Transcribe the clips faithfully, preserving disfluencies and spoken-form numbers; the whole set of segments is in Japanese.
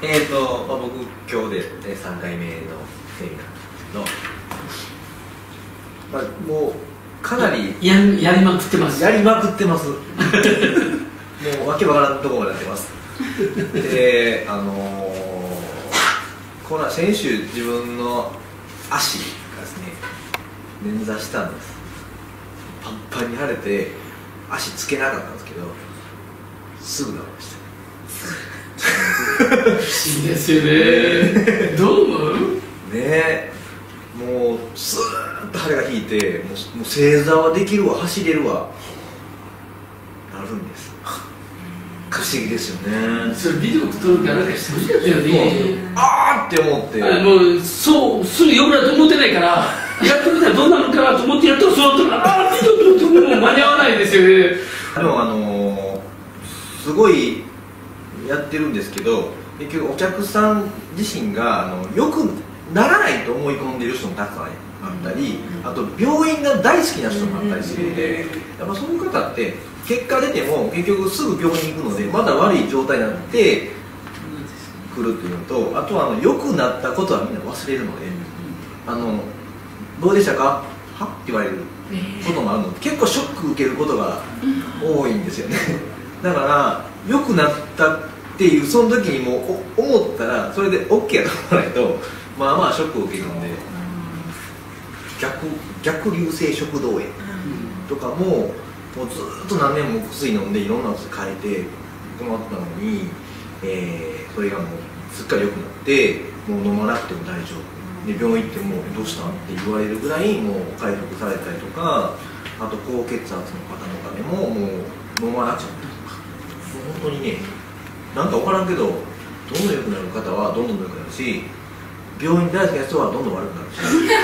えっと、まあ、僕今日でさんかいめのセミナーの、まあ、もうかなりややりまくってます。 やりまくってますもうわけわからんところまでやってますで、あのー、この先週自分の足がですね捻挫したんです。パンパンに腫れて足つけなかったんですけどすぐ治りました不思議ですよねどう思うねえ、もうスーッと腫れが引いてもう、もう正座はできるわ、走れるわなるんです。不思議ですよね。 それビデオ撮るかなんかしてほしかったよね。 あーって思って、 もうそうすぐよくなると思ってないからやってみたらどうなるかなと思ってやったらそうだったらあービデオ撮るともう間に合わないですよね。 でもあのー、すごいやってるんですけど、結局お客さん自身があのよくならないと思い込んでいる人もたくさんあったり、あと病院が大好きな人もあったりするので、やっぱそういう方って結果出ても結局すぐ病院に行くのでまだ悪い状態になってくるっていうのと、あとはあの良くなったことはみんな忘れるので、あのどうでしたかはって言われることもあるので、結構ショック受けることが多いんですよねだから良くなったっていうその時にもう思ったらそれで OK やと思わないとまあまあショックを受けるので、逆逆流性食道炎とかももうずっと何年も薬飲んでいろんなやつ変えて困ったのに、えー、それがもうすっかり良くなってもう飲まなくても大丈夫で、病院行ってもどうしたんって言われるぐらいもう回復されたりとか、あと高血圧の方とかでももう飲まなくちゃったとか、もう本当にね、なんか分からんけどどんどん良くなる方はどんどん良くなるし、病院大好きな人はどんどん悪くなるし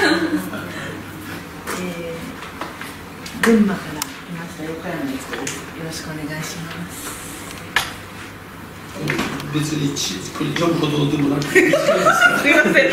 えー、群馬から来ました横山です。よろしくお願いします。 別にこれジョンほどでもなくてすいません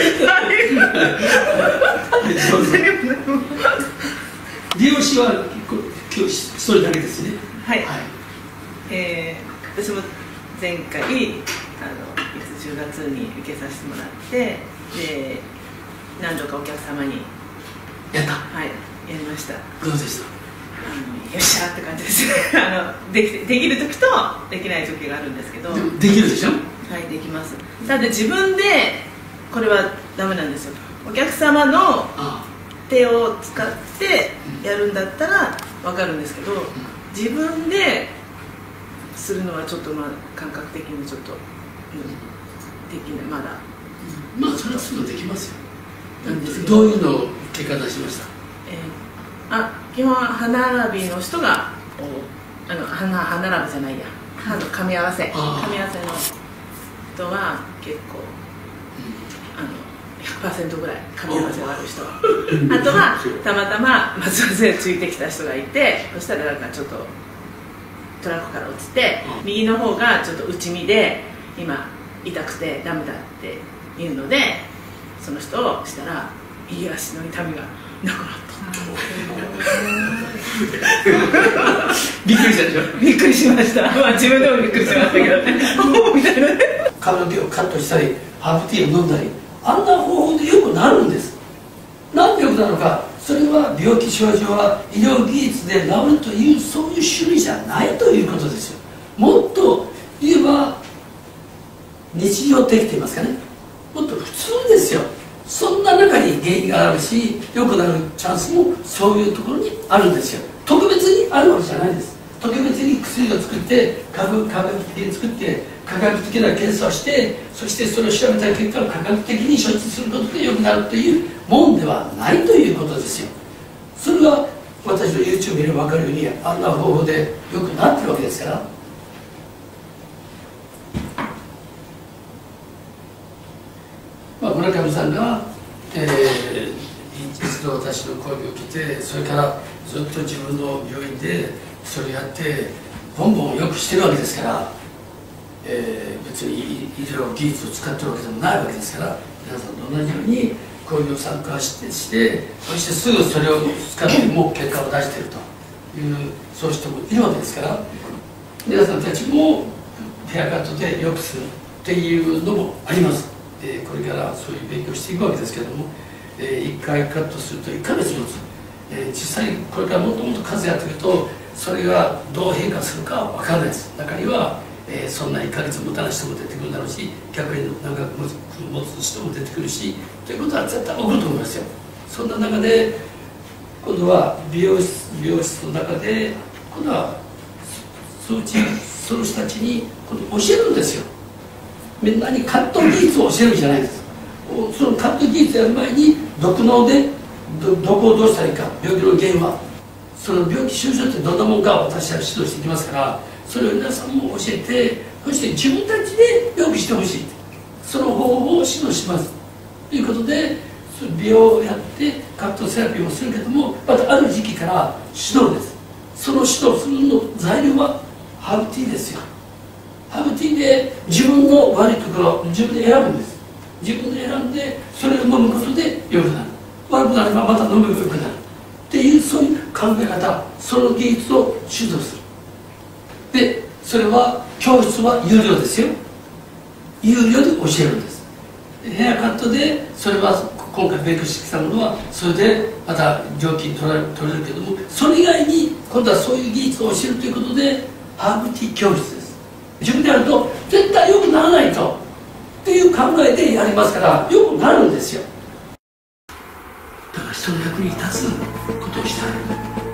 利用しは今日それだけですね。 はい、はい、えー、私も前回あのじゅうがつに受けさせてもらって、で何度かお客様にやった、 はい、やりました。 どうでした？ あのよっしゃって感じですあのできできる時とできない時があるんですけど、 できるでしょ？ はい、できます。ただ自分でこれはダメなんですよ。お客様の手を使ってやるんだったら分かるんですけど、自分でするのはちょっとまあ感覚的にちょっと、うん、できない、まだ。 まあそれはすぐできますよ。どういうのを結果出しました？ えー、あ、基本歯並びの人があの 歯, 歯並びじゃないや、歯の噛み合わせ噛み合わせの人は結構、うん、あの ひゃくパーセント ぐらい噛み合わせがある人あとはたまたま松葉杖ついてきた人がいて、そしたらなんかちょっとトラックから落ちて右の方がちょっと内身で今痛くてダメだって言うので、その人をしたら右足の痛みがなくなった。 びっくりしたでしょ？ びっくりしました。まあ自分でもびっくりしましたけどね。みたいなね。 髪の毛をカットしたりハーブティーを飲んだり、あんな方法でよくなるんです。なんでよくなるのか、それは病気症状は医療技術で治るというそういう種類じゃないということですよ。もっと言えば日常的と言いますかね、もっと普通ですよ。そんな中に原因があるし、良くなるチャンスもそういうところにあるんですよ。特別にあるわけじゃないです。特別に薬を作って科学的に作って科学的な検査をして、そしてそれを調べた結果を科学的に処置することで良くなるというもんではないということですよ。それが私の ユーチューブ 見れば分かるように、あんな方法で良くなってるわけですから。まあ、村上さんが、えー、一度私の講義を受けて、それからずっと自分の病院でそれをやってボンボンよくしてるわけですから、えー、別に医療技術を使ってるわけでもないわけですから、皆さんと同じように講義を参加してしてそしてすぐそれを使ってもう結果を出しているという、そういう人もいるわけですから、皆さんたちもヘアカットでよくするっていうのもあります。でこれからそういう勉強していくわけですけれども、えー、いっかいカットするといっかげつ持つ、えー、実際これからもっともっと数やっていくとそれがどう変化するかは分からないです。中には、えー、そんないっかげつ持たない人も出てくるだろうし、逆に長く持つ持つ人も出てくるし、ということは絶対起こると思いますよ。そんな中で今度は美容室美容室の中で今度はそのうちその人たちに今度教えるんですよ。みんなにカット技術を教えるんじゃないです。そのカット技術やる前に毒脳で ど, どこをどうしたらいいか、病気の原因はその病気症状ってどんなもんか私は指導していきますから、それを皆さんも教えて、そして自分たちで病気してほしい、その方法を指導しますということで、美容をやってカットセラピーをするけども、またある時期から指導です。その指導するの材料はハーブティーですよ。ハーブティーで自分の悪いところを自分で選ぶんです。自分で選んでそれを飲むことで良くなる、悪くなればまた飲めば良くなるっていう、そういう考え方、その技術を指導する。でそれは教室は有料ですよ。有料で教えるんです。ヘアカットでそれは今回勉強してきたものはそれでまた料金取られ取れるけども、それ以外に今度はそういう技術を教えるということでハーブティー教室です。自分でやると絶対良くならないとっていう考えでやりますから良くなるんですよ。だから人の役に立つことをしたい。